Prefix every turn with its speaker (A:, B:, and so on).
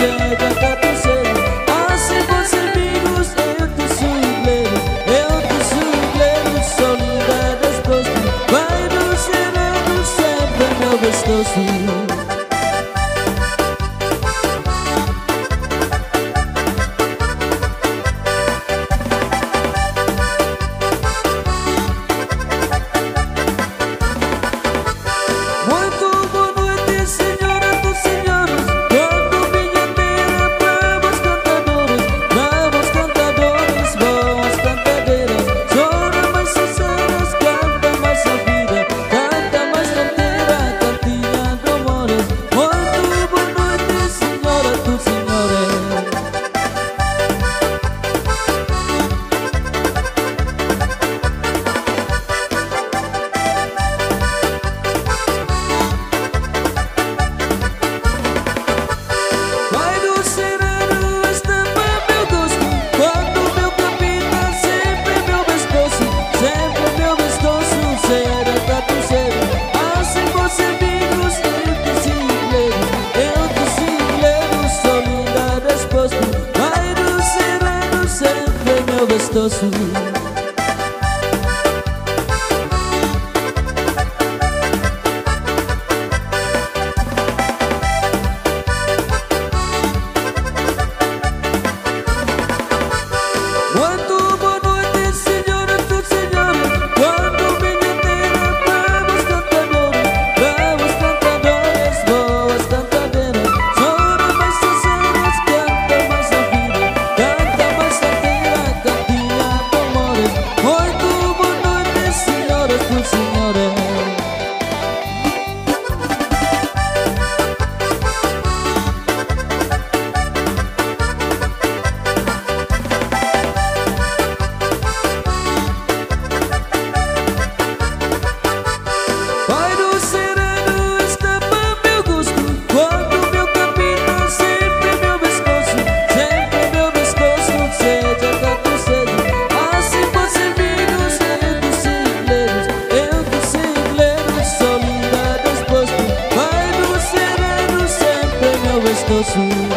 A: seja catuceiro. Assim por amigos, eu te sublero, sou linda desgosto. Vai do sereno sempre meu pescoço. Gostoso. Muito boa noite, senhora, tu senhora. Quando vinheteira, bravos cantadores, boas cantadeiras. Chora mais sinceras, canta mais a vida, canta mais solteira, cantinha de amores. Muito boa noite, senhora, tu senhora. Vai do sereno, estampa meu gosto. Quando meu capita, sempre meu pescoço, seja catuceiro. Assim por amigos, eu te segredo, sou linda desgosto. Vai do sereno, sempre meu pescoço.